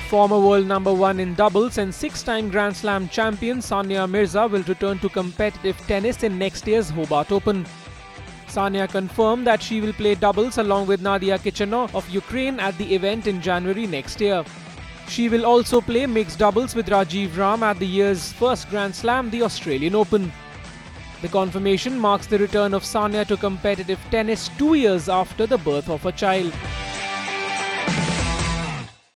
Former world number 1 in doubles and 6-time Grand Slam champion Sania Mirza will return to competitive tennis in next year's Hobart Open. Sania confirmed that she will play doubles along with Nadiia Kichenok of Ukraine at the event in January next year. She will also play mixed doubles with Rajeev Ram at the year's first Grand Slam, the Australian Open. The confirmation marks the return of Sania to competitive tennis 2 years after the birth of her child.